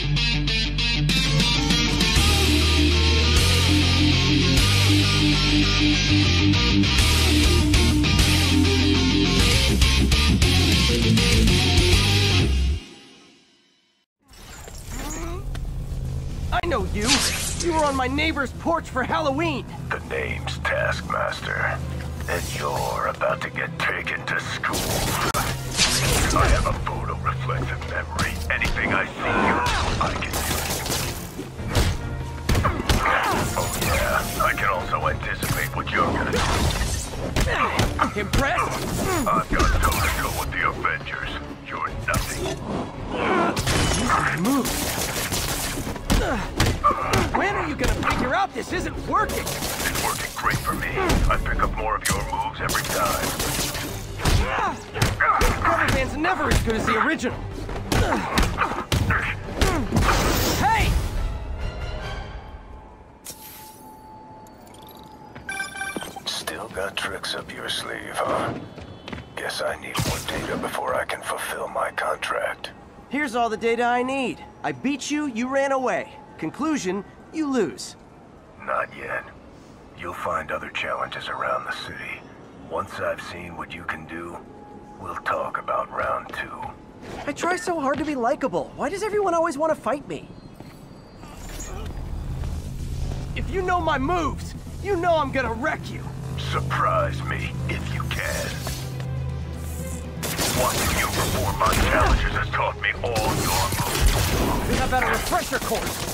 I know you! You were on my neighbor's porch for Halloween! The name's Taskmaster, and you're about to get taken to school. I have a photo-reflective memory. Anything I see you do, I can do. Oh yeah, I can also anticipate what you're gonna do. Impressed? I've got toe-to-toe with the Avengers. You're nothing. Move. When are you gonna figure out this isn't working? It's working great for me. I pick up more of your moves every time. Rubber band's never as good as the original. Hey! Still got tricks up your sleeve, huh? Guess I need more data before I can fulfill my contract. Here's all the data I need. I beat you, you ran away. Conclusion, you lose. Not yet. You'll find other challenges around the city. Once I've seen what you can do, we'll talk about round 2. I try so hard to be likable. Why does everyone always want to fight me? If you know my moves, you know I'm gonna wreck you. Surprise me, if you can. Watching you perform my challenges has taught me all your moves. How about a refresher course?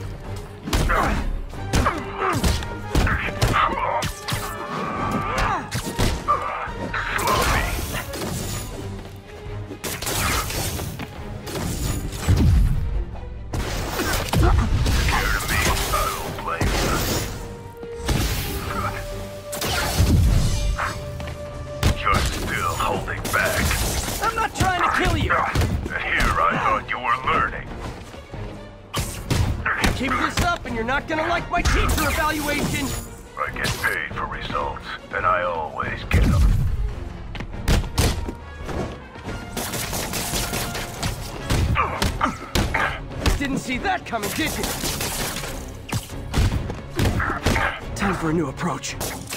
Keep this up and you're not gonna like my teacher evaluation! I get paid for results, and I always get them. Didn't see that coming, did you? Time for a new approach.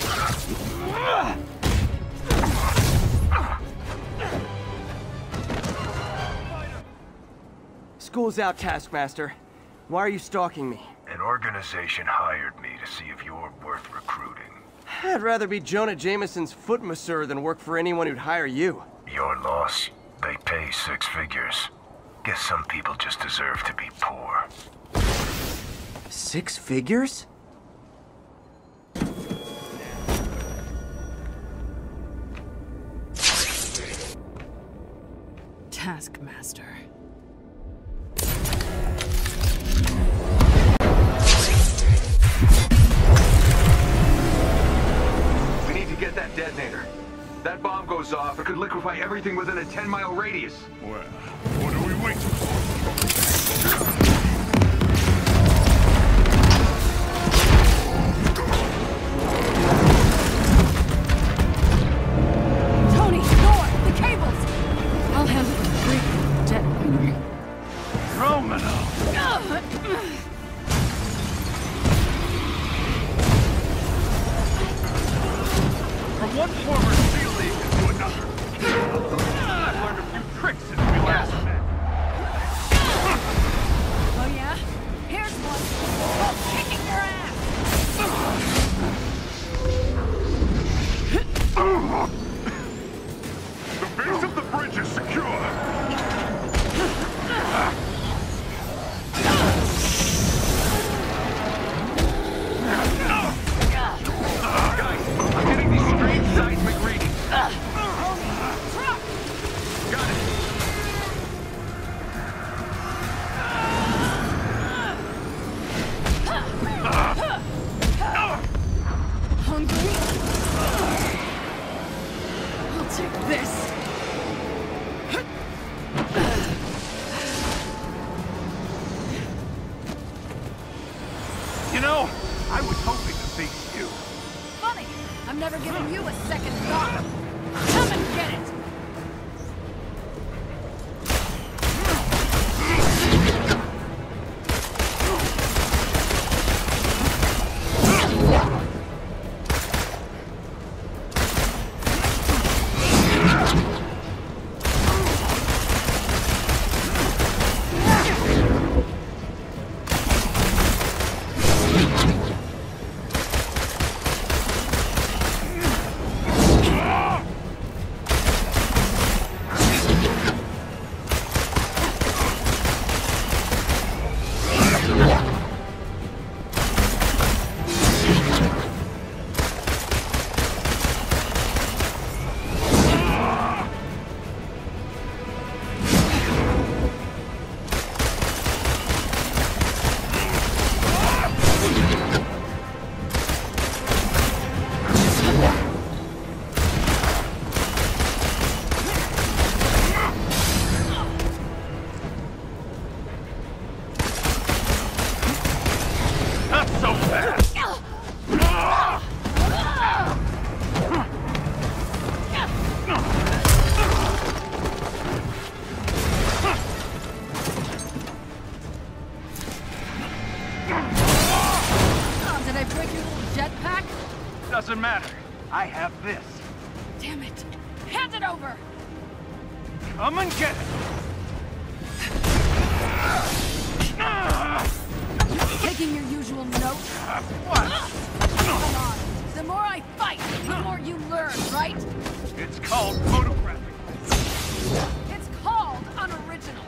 School's out, Taskmaster. Why are you stalking me? An organization hired me to see if you're worth recruiting. I'd rather be Jonah Jameson's foot masseur than work for anyone who'd hire you. Your loss. They pay 6 figures. Guess some people just deserve to be poor. 6 figures? Taskmaster. Get that detonator. That bomb goes off, it could liquefy everything within a 10-mile radius. Well, what are we waiting for? Tony, Thor, the cables! I'll handle the big detonator. Romano! From one former Steel League to another. I've learned a few tricks since we last met. Oh yeah? Here's one. Oh, kicking your ass! The base of the bridge is secure. Guys, I'm getting these strange seismic readings. Truck! Got it. Hungry? I'll take this. You know, I was hoping to face you. Funny, I'm never giving you a second thought. Come and get it! Doesn't matter. I have this. Damn it! Hand it over! Come and get it! Taking your usual note? What? Come on. The more I fight, the more you learn, right? It's called photographic. It's called unoriginal.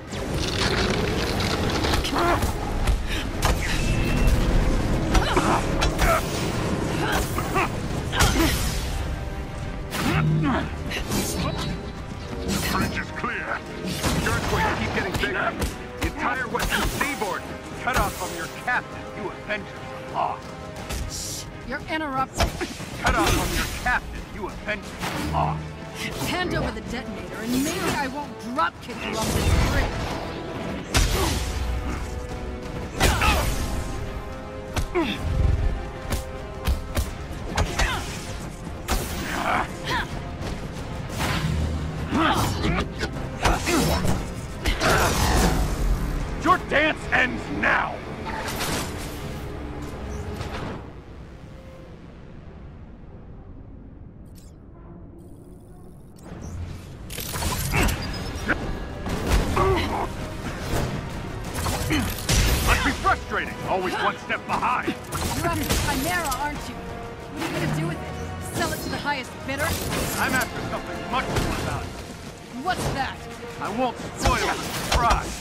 The bridge is clear. The earthquakes keep getting bigger. The entire western seaboard is cut off from your captain. You Avengers are lost. You're interrupting. Cut off from your captain. You Avengers are lost. Hand over the detonator, and maybe I won't drop-kick you off this bridge. Your dance ends now! Must be frustrating, always one step behind. You're after Chimera, aren't you? What are you gonna do with it? Sell it to the highest bidder? I'm after something much more valuable. What's that? I won't spoil the surprise.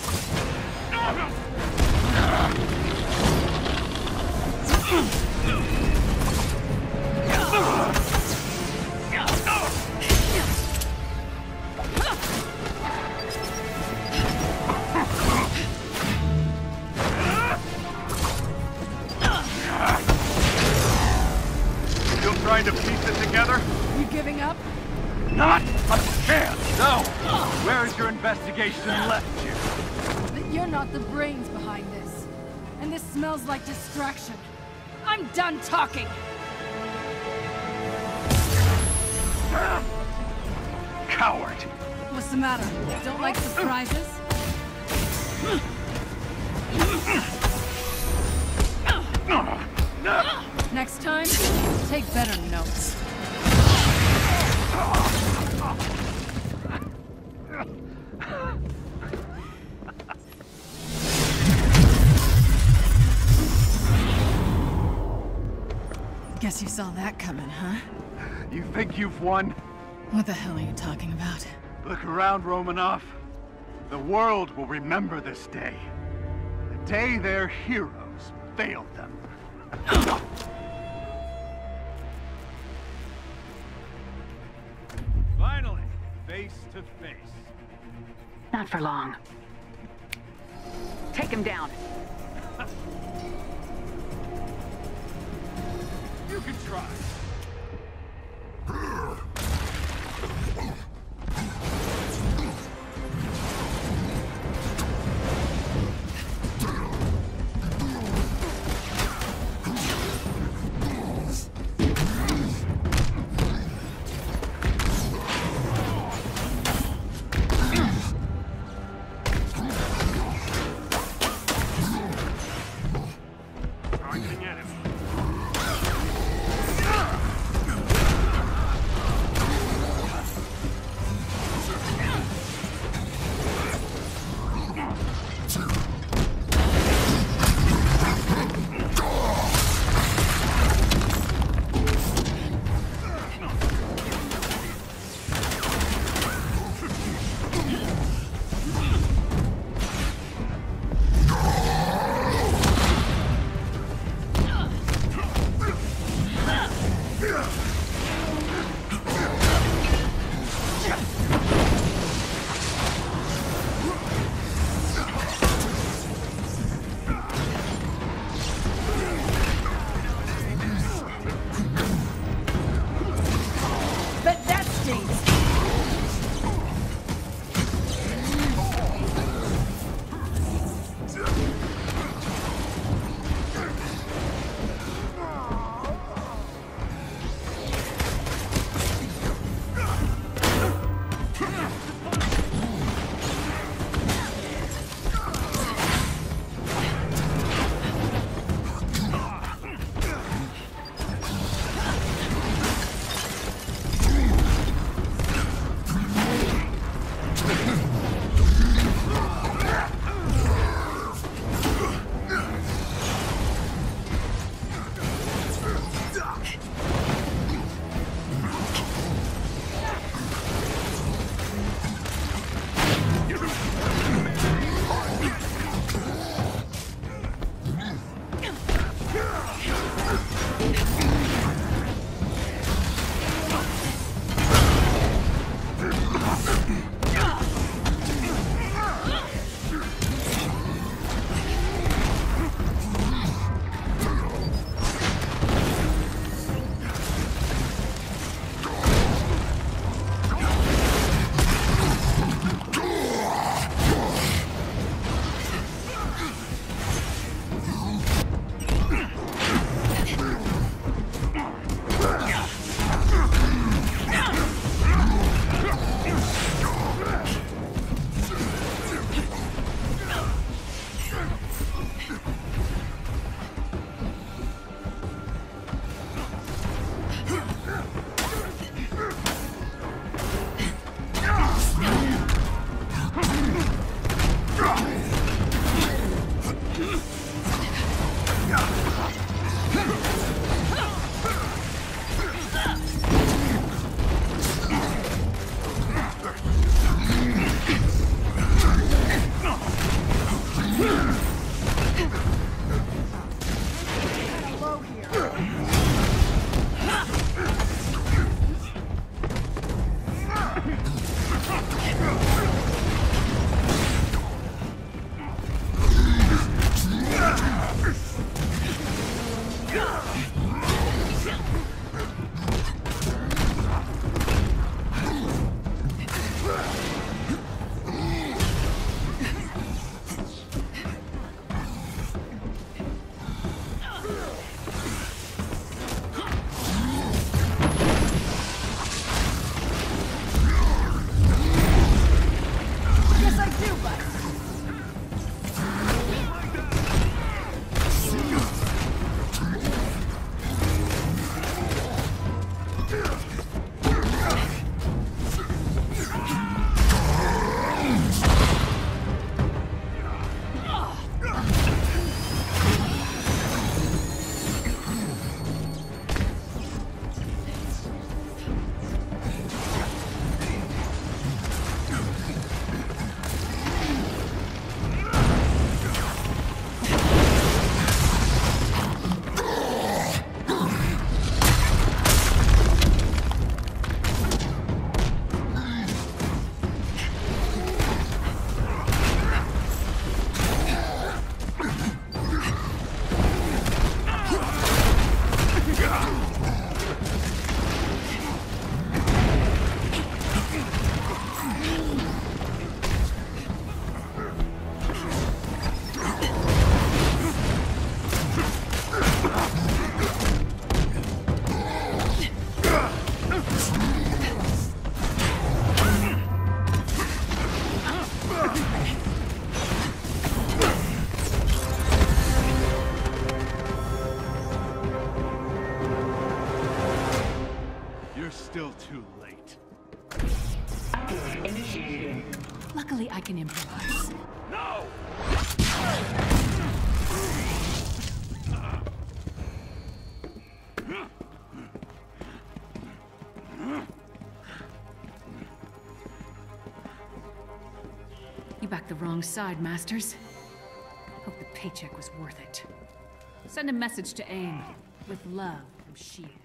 Still trying to piece it together? You giving up? Not a chance! No! Where's your investigation left you? That you're not the brains behind this. And this smells like distraction. I'm done talking! Coward! What's the matter? Don't like surprises? Next time, take better notes. Guess you saw that coming, huh? You think you've won? What the hell are you talking about? Look around, Romanoff. The world will remember this day. The day their heroes failed them. Finally, face to face. Not for long. Take him down. You can try. Charging at him. Too late. Luckily, I can improvise. No! You backed the wrong side, Masters. Hope the paycheck was worth it. Send a message to AIM. With love from Shield.